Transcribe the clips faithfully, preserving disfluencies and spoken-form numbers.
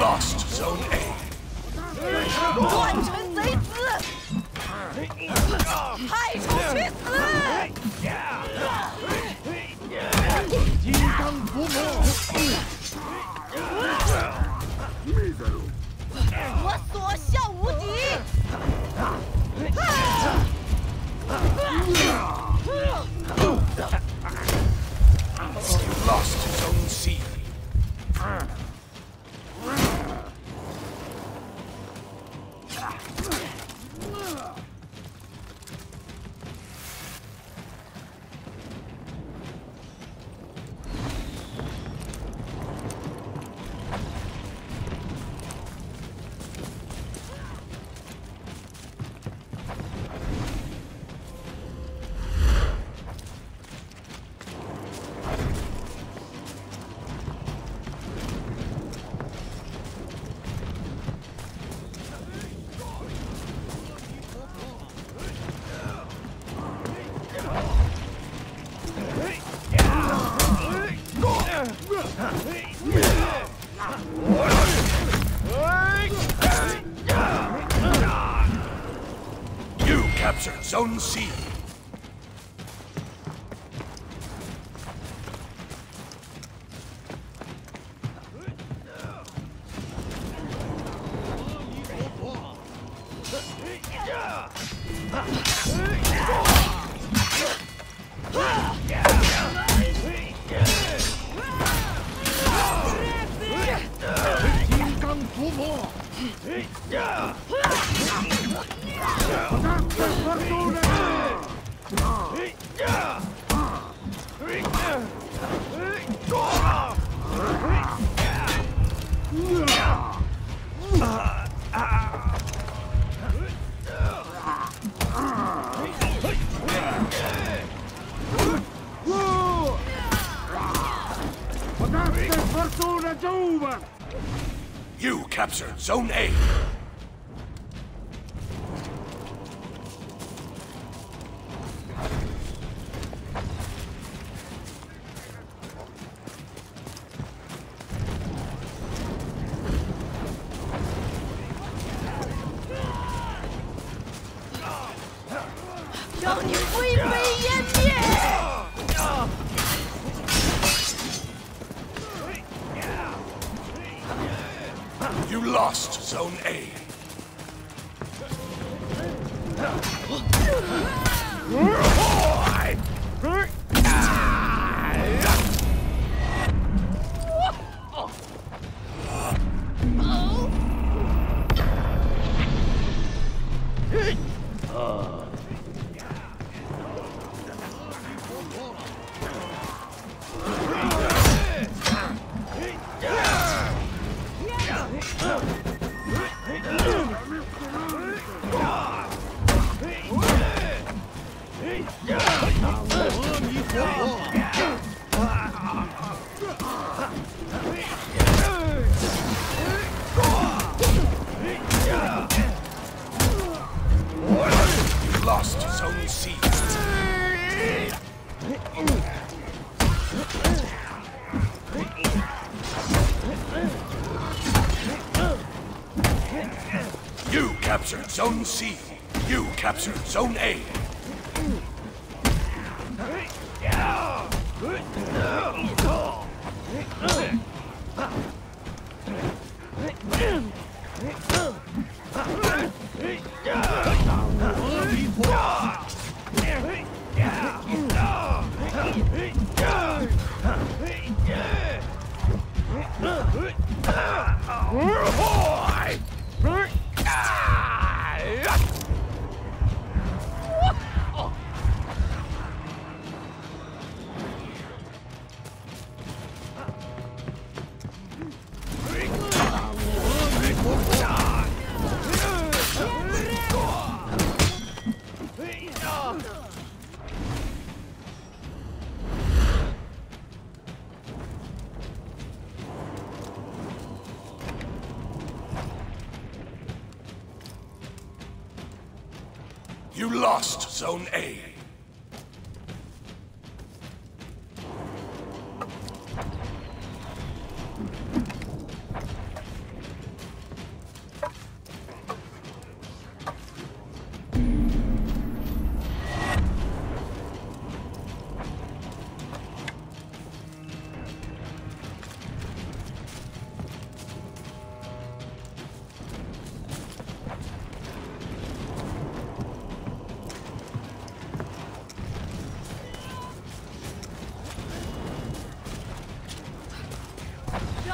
lost Zone A. 乱臣贼子，派出去死！ 金刚伏魔， 我所向无敌！ You lost Zone C. You captured Zone C. You captured Zone A. You lost Zone A. Lost Zone C. You captured Zone C. You captured Zone A. You lost Zone A.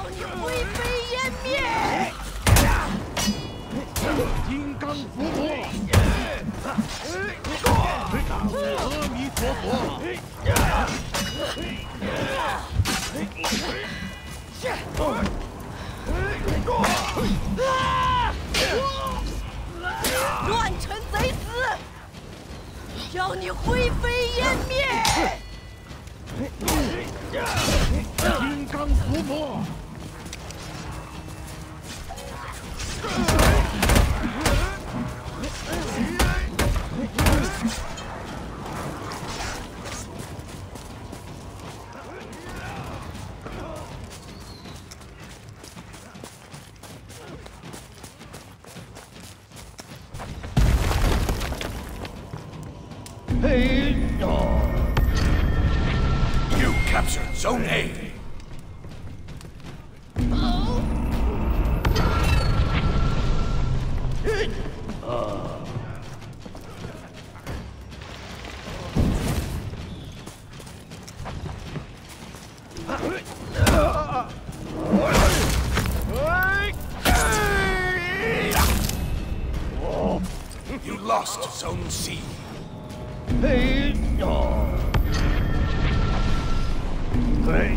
要你灰飞烟灭！ 金刚伏魔，阿弥陀佛。 乱臣贼子，要你灰飞烟灭！ 金刚伏魔。 You captured Zone A. You lost Zone C. Hey, no. Hey.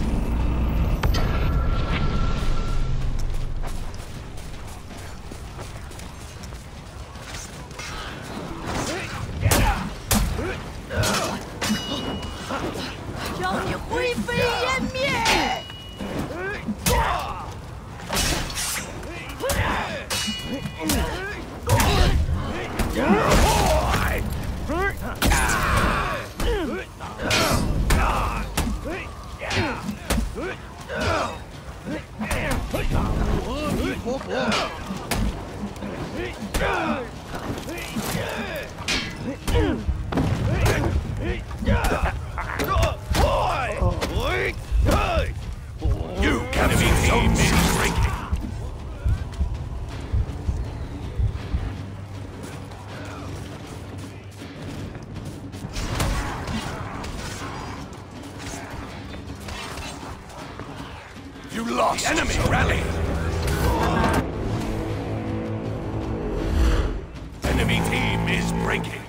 You captured Zone C. You lost. The enemy rallied. Enemy team is breaking.